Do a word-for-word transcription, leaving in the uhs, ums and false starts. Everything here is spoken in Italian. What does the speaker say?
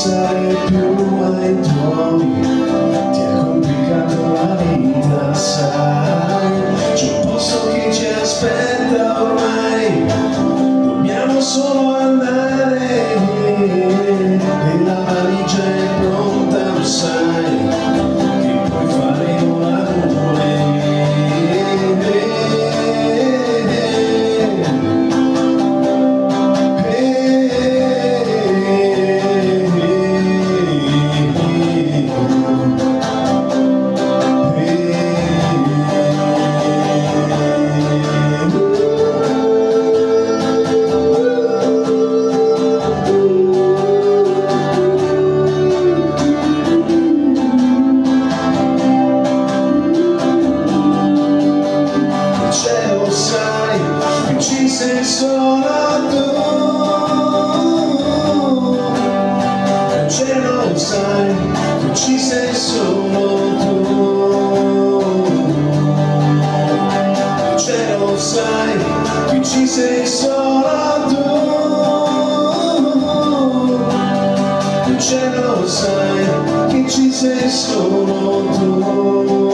pensare più ai tuoi, ti ha complicato la vita, sai. C'è un posto che ci aspetta ormai, dobbiamo solo andare, e la valigia è pronta, lo sai, che puoi fare un amore. Ci sei solo tu, il cielo sai che ci sei solo tu, il cielo sai che ci sei solo tu, il cielo sai che ci sei solo tu.